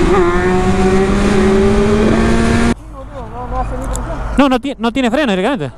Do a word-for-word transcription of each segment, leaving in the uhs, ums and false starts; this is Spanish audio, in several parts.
No, no, tiene, no tiene freno directamente.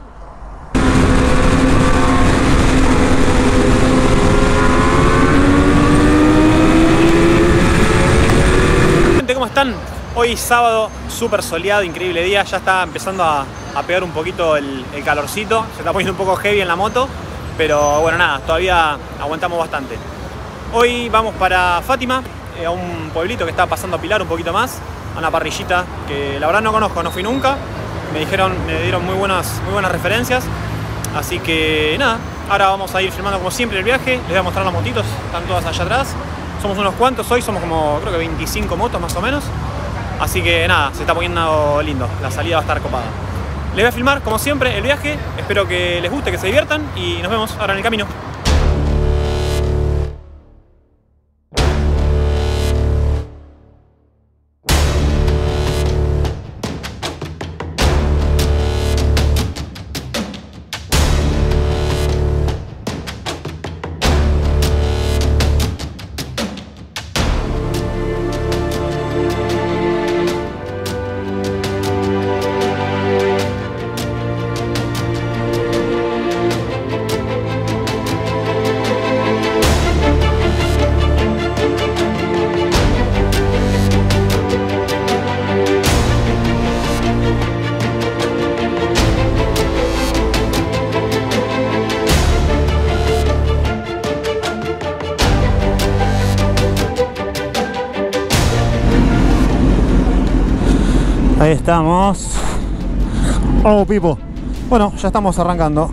Gente, ¿cómo están? Hoy sábado, súper soleado, increíble día. Ya está empezando a, a pegar un poquito el, el calorcito. Se está poniendo un poco heavy en la moto. Pero bueno, nada, todavía aguantamos bastante. Hoy vamos para Fátima, eh, a un pueblito que está pasando a Pilar un poquito más. A una parrillita que la verdad no conozco, no fui nunca. Me dijeron, me dieron muy buenas, muy buenas referencias. Así que nada, ahora vamos a ir filmando como siempre el viaje. Les voy a mostrar las motitos, están todas allá atrás. Somos unos cuantos hoy, somos como creo que veinticinco motos más o menos. Así que nada, se está poniendo lindo, la salida va a estar copada. Les voy a filmar como siempre el viaje, espero que les guste, que se diviertan y nos vemos ahora en el camino. Ahí estamos. Oh, Pipo. Bueno, ya estamos arrancando.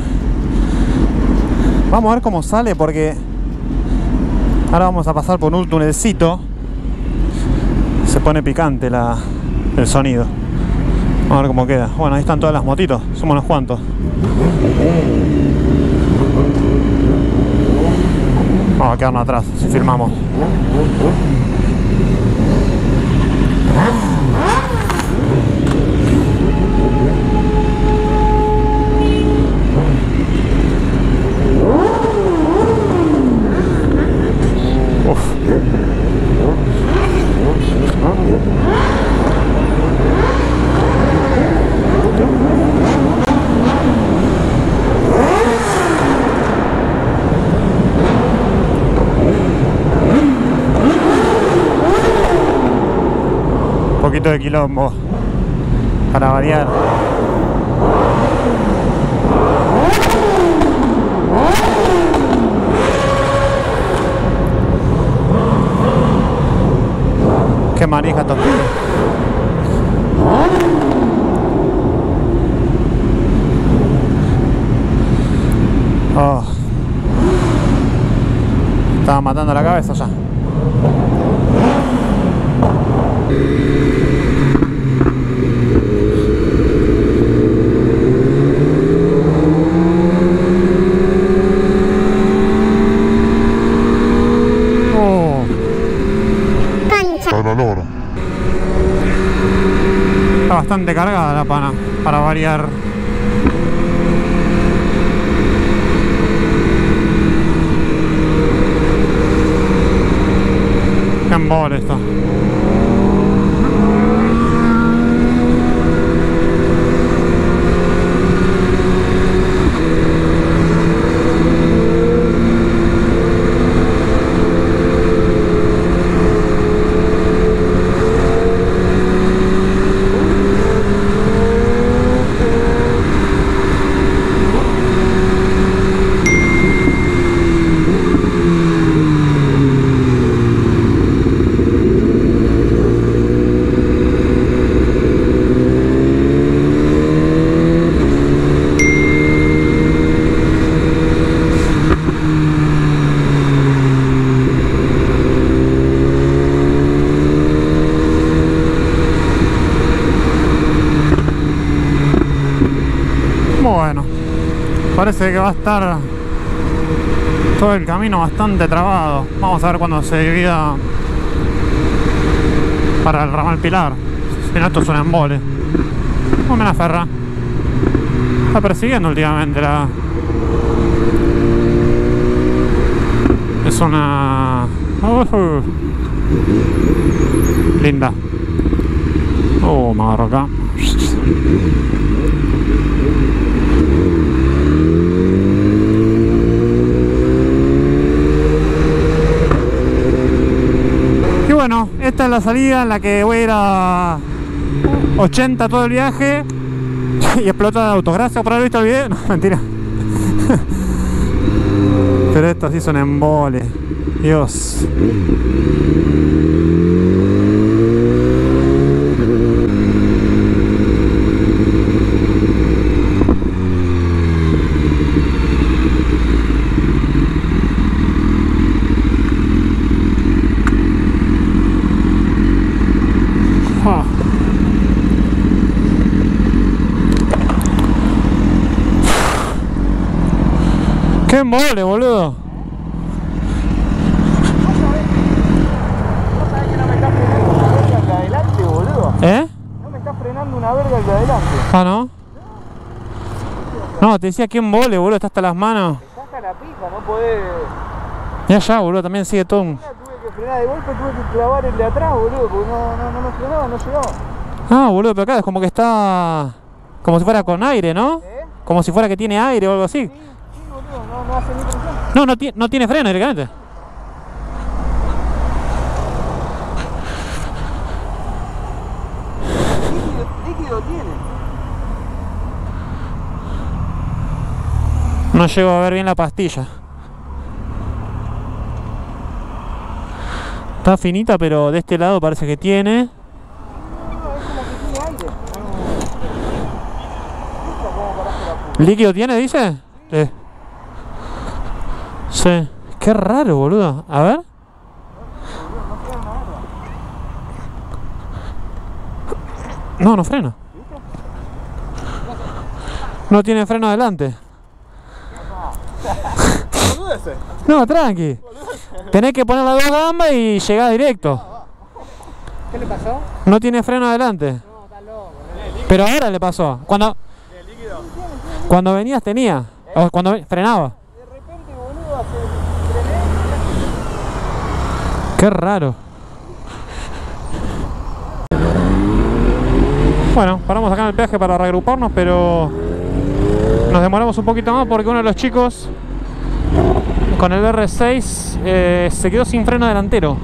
Vamos a ver cómo sale porque ahora vamos a pasar por un tunelcito. Se pone picante la, el sonido. Vamos a ver cómo queda. Bueno, ahí están todas las motitos. Somos unos cuantos. Vamos a quedarnos atrás si filmamos. Un poquito de quilombo para variar. Qué manija toque. Oh. Estaba matando la cabeza ya. Está bastante cargada la pana, para variar. Qué embole esto. Bueno, parece que va a estar todo el camino bastante trabado. Vamos a ver cuando se divida para el ramal Pilar. Si no, esto es un embole. No me la ferra. Está persiguiendo últimamente la... Es una... Uh, Linda. Oh, me agarro acá. Y bueno, esta es la salida en la que voy a ir a ochenta todo el viaje y explota el auto. Gracias por haber visto el video. No, mentira. Pero estos sí son embole. Dios. Ah. ¡Qué embole, boludo! ¿Eh? No me está frenando una verga el de adelante. Ah, ¿no? No, te decía que embole, boludo, está hasta las manos. Te saca la pija, no podés. Ya, ya, boludo, también sigue todo un... Tuve que frenar de golpe, tuve que clavar el de atrás, boludo, porque no, no, no me frenaba, no llegaba. Ah, boludo, pero acá es como que está... como si fuera con aire, ¿no? ¿Eh? Como si fuera que tiene aire o algo así. Sí, sí, boludo, no, no hace ni presión. No, no, ti no tiene freno directamente. Líquido, líquido tiene. No llego a ver bien la pastilla. Está finita, pero de este lado parece que tiene. No, es como que tiene aire. No. ¿Cómo carajo la puta? ¿Líquido tiene, dice? Sí. Sí. Qué raro, boludo. A ver. No, no frena. No tiene freno adelante. No, tranqui. Tenés que poner las dos gambas y llegar directo. ¿Qué le pasó? No tiene freno adelante. No, está loco. Pero ahora le pasó. Cuando cuando venías tenía. O cuando frenaba. De repente, boludo, hace frené. Qué raro. Bueno, paramos acá en el peaje para reagruparnos, pero nos demoramos un poquito más porque uno de los chicos con el R seis eh, se quedó sin freno delantero.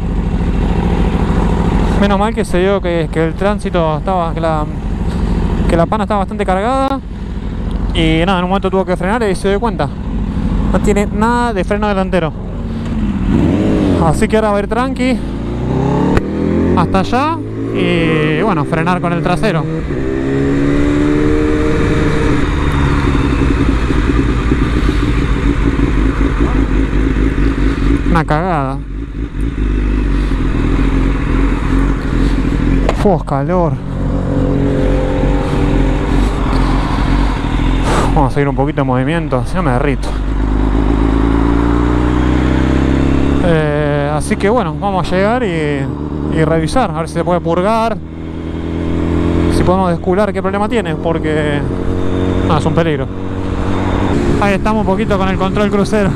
Menos mal que se dio que, que el tránsito estaba, que la, que la pana estaba bastante cargada. Y nada, en un momento tuvo que frenar y se dio cuenta. No tiene nada de freno delantero. Así que ahora va a ir tranqui hasta allá y bueno, frenar con el trasero. Una cagada. Uf, calor. Vamos a seguir un poquito de movimiento, si no me derrito. Eh, así que bueno, vamos a llegar y, y revisar, a ver si se puede purgar, si podemos descular qué problema tiene, porque no, es un peligro. Ahí estamos un poquito con el control crucero.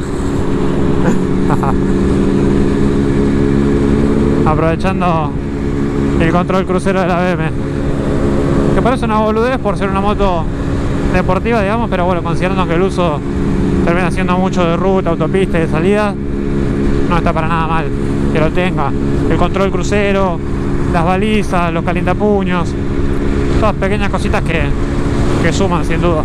Aprovechando el control crucero de la B M, que parece una boludez por ser una moto deportiva, digamos, pero bueno, considerando que el uso termina siendo mucho de ruta, autopista y de salida, no está para nada mal que lo tenga. El control crucero, las balizas, los calientapuños, todas pequeñas cositas que, que suman sin duda.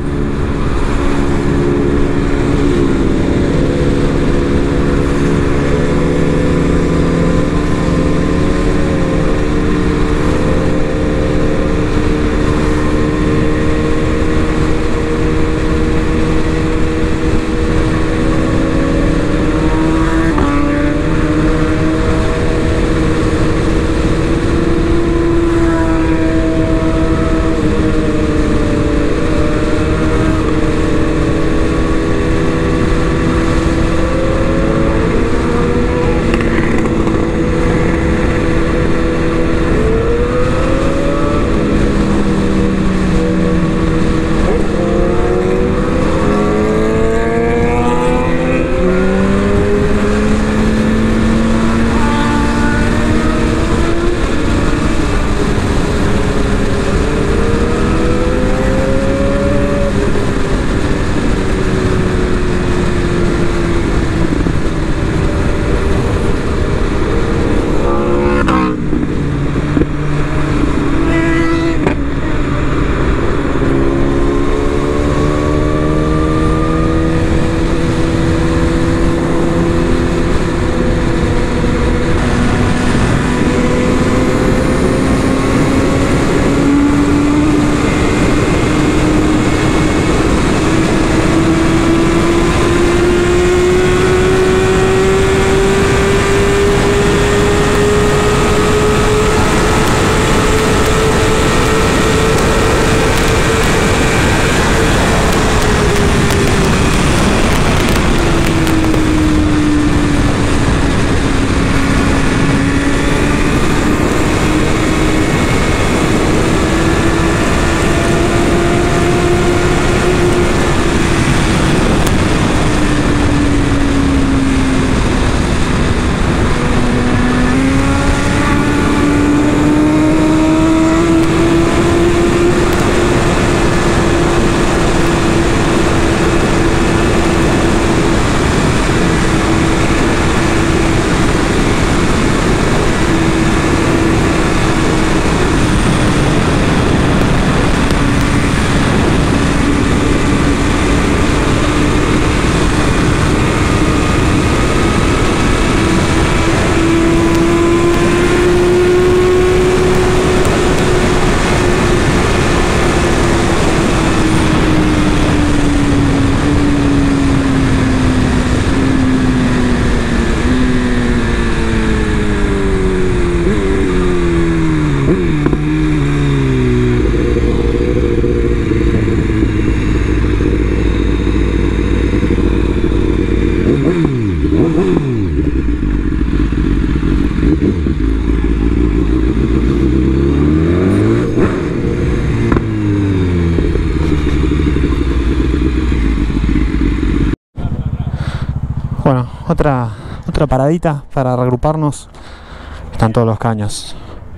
Bueno, otra, otra paradita para reagruparnos. Están todos los caños.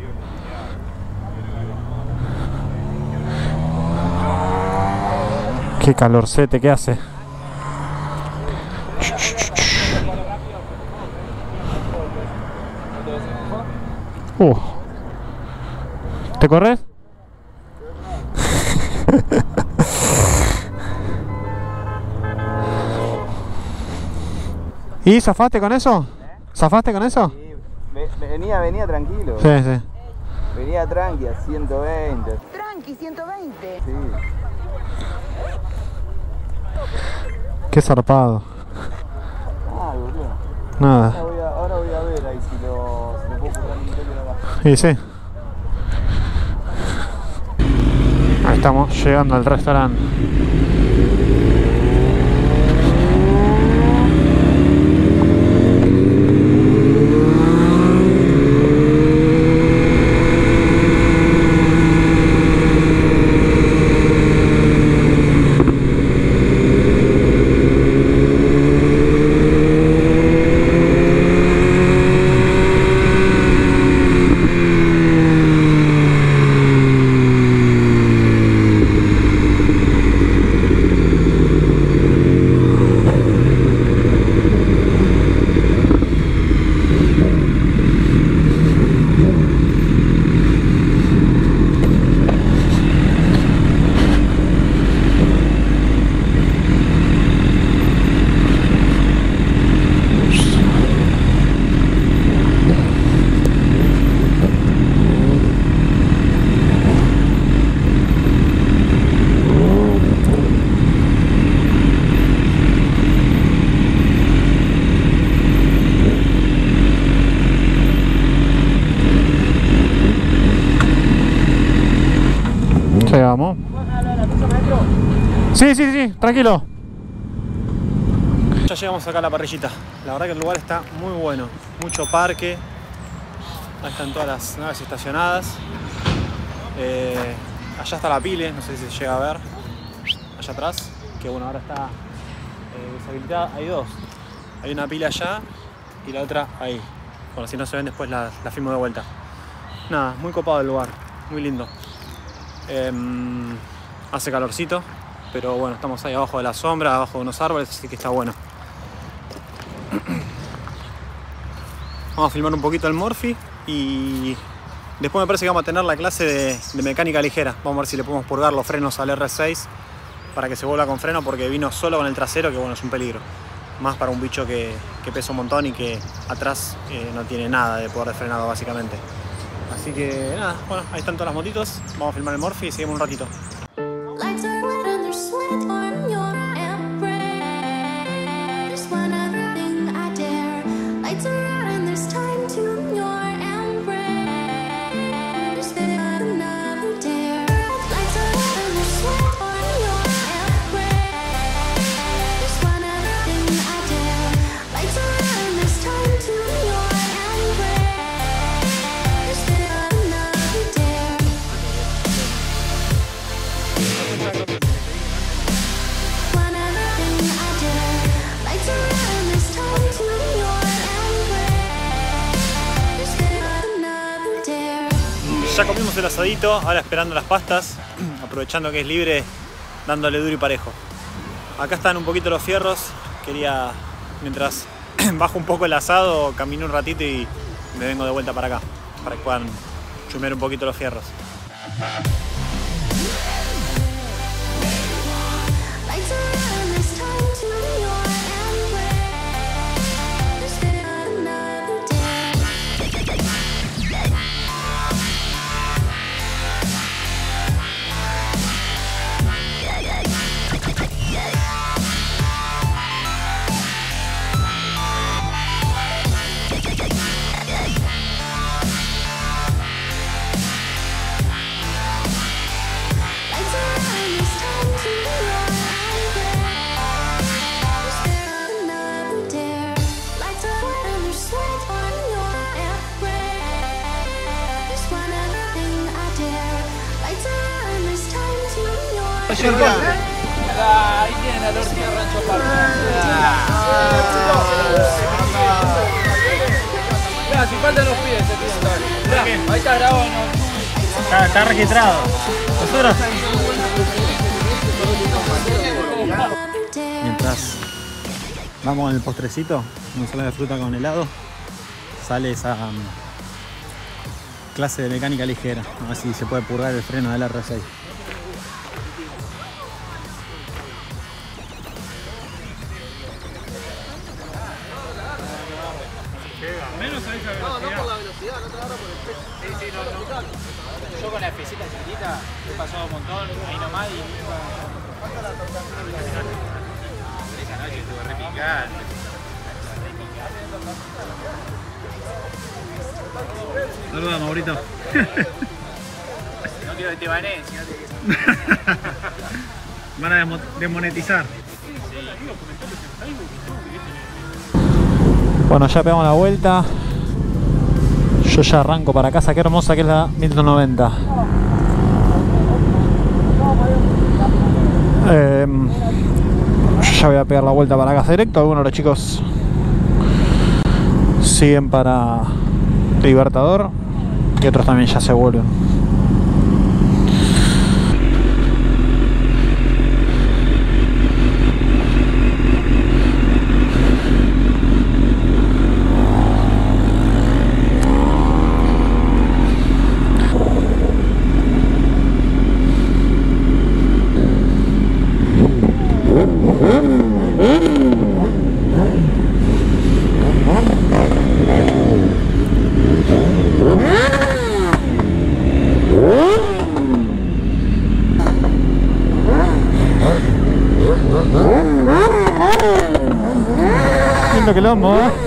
Qué calorcete que hace. Uh. ¿Te corres? ¿Y zafaste con eso? ¿Zafaste con eso? Sí, venía, venía tranquilo. Sí, sí. Venía tranqui a ciento veinte. Tranqui, ciento veinte. Sí. Qué zarpado. Ah, boludo. Nada. Ahora voy a, ahora voy a ver ahí si lo, si lo puedo correr un toque de acá. Sí, sí. Ahí estamos llegando al restaurante. Llegamos. Sí, sí, sí, tranquilo. Ya llegamos acá a la parrillita. La verdad que el lugar está muy bueno. Mucho parque. Ahí están todas las naves estacionadas. Eh, allá está la pile, no sé si se llega a ver. Allá atrás. Que bueno, ahora está eh, deshabilitada. Hay dos. Hay una pila allá y la otra ahí. Bueno, si no se ven después la, la filmo de vuelta. Nada, muy copado el lugar. Muy lindo. Eh, hace calorcito, pero bueno, estamos ahí abajo de la sombra, abajo de unos árboles, así que está bueno. Vamos a filmar un poquito el Morphy y después me parece que vamos a tener la clase de, de mecánica ligera. Vamos a ver si le podemos purgar los frenos al R seis para que se vuelva con freno, porque vino solo con el trasero, que bueno, es un peligro. Más para un bicho que, que pesa un montón y que atrás eh, no tiene nada de poder de frenado básicamente. Así que nada, bueno, ahí están todas las motitos. Vamos a filmar el Morphy y seguimos un ratito. Ya comimos el asadito, ahora esperando las pastas, aprovechando que es libre, dándole duro y parejo. Acá están un poquito los fierros, quería, mientras bajo un poco el asado, caminé un ratito y me vengo de vuelta para acá, para que puedan chumear un poquito los fierros. Ahí tienen la tortilla Rancho Parma. está grabado, Está, está registrado. Nosotros. Mientras vamos en el postrecito, una ensalada de fruta con helado, sale esa um, clase de mecánica ligera. A ver si se puede purgar el freno del R seis. Menos a esa velocidad. No, no por la velocidad, no te agarra por el peso. Sí, sí, no, no. Yo con la espesita chiquitita he pasado un montón, ahí nomás y nunca. Esa noche estuve re picante. Saluda, Maurito. No quiero que te baneen, si no te... Van a desmonetizar. Bueno, ya pegamos la vuelta. Yo ya arranco para casa. Qué hermosa que es la mil doscientos noventa. Eh, yo ya voy a pegar la vuelta para casa directo. Algunos de los chicos siguen para Libertador y otros también ya se vuelven. Lindo quilombo, ¿eh?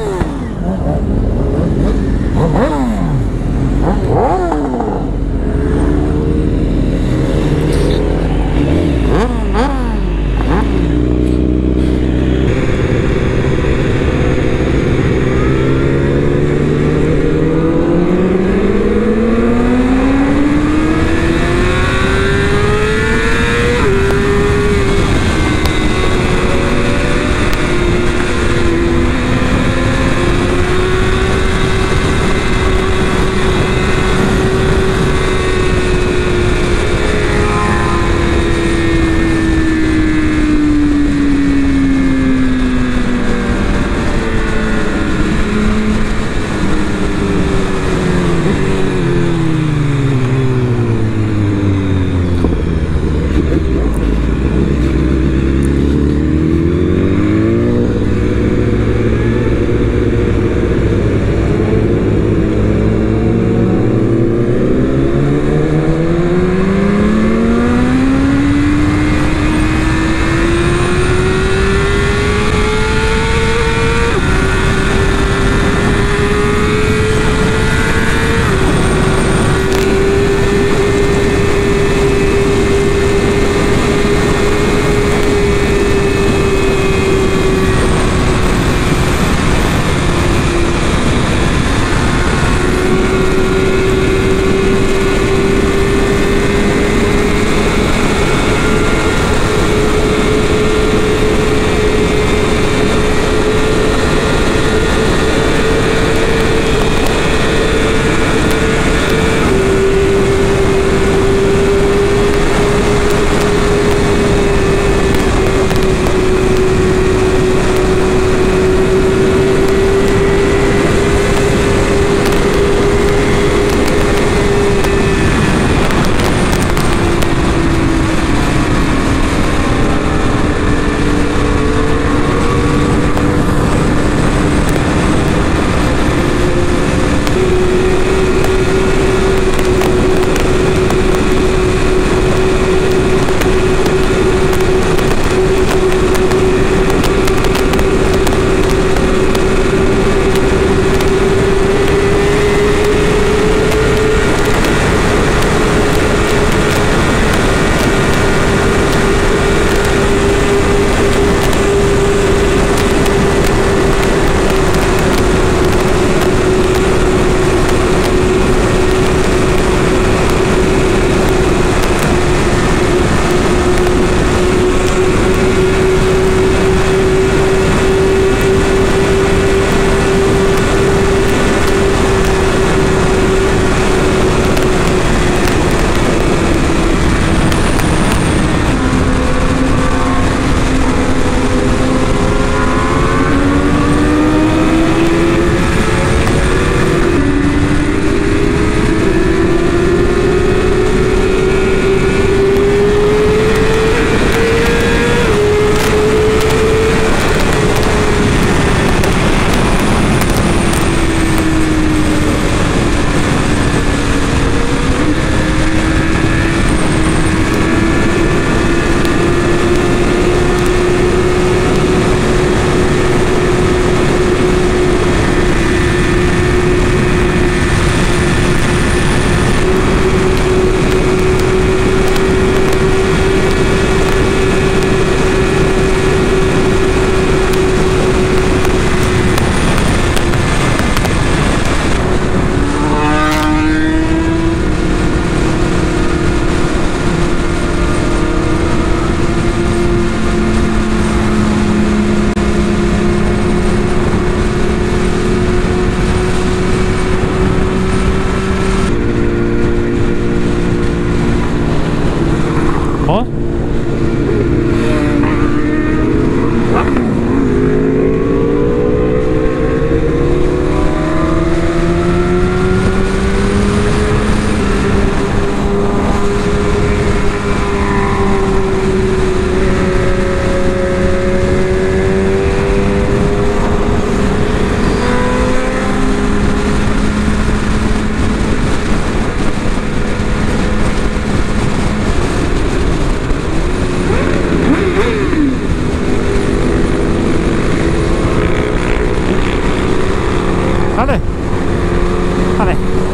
Dale. Dale.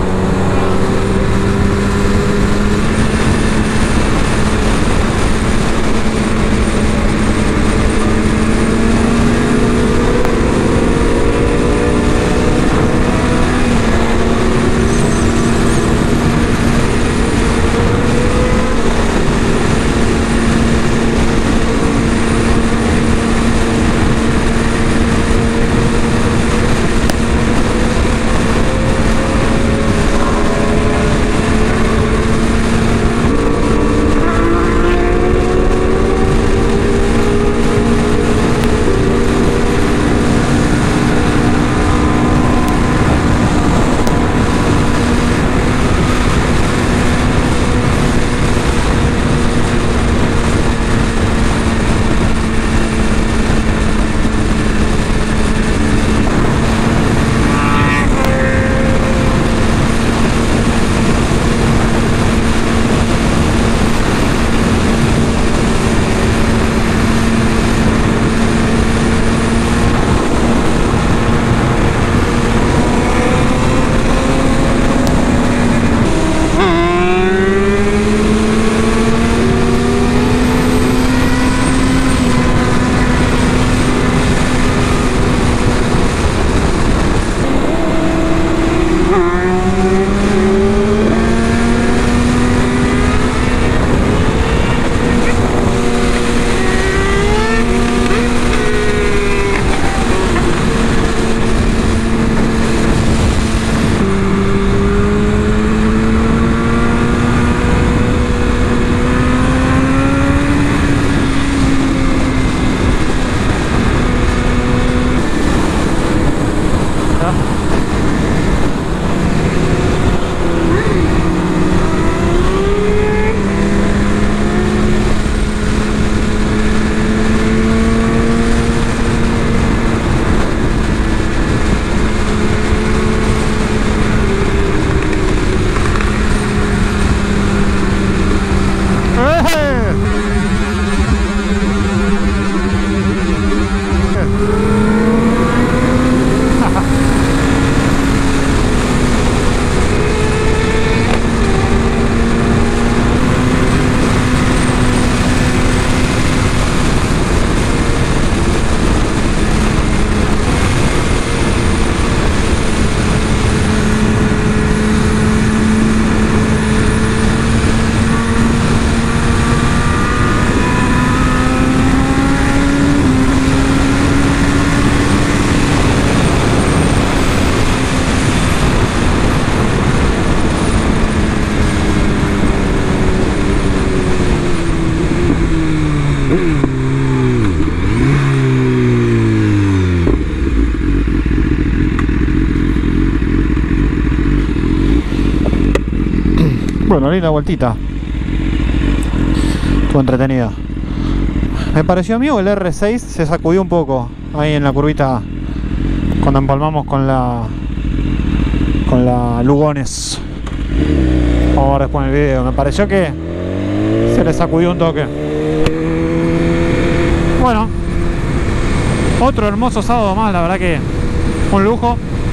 Bueno, linda vueltita. Estuvo entretenido. Me pareció a mí o el R seis se sacudió un poco ahí en la curvita cuando empalmamos con la con la Lugones. Vamos a ver después en el video. Me pareció que se le sacudió un toque. Bueno, otro hermoso sábado más, la verdad que un lujo.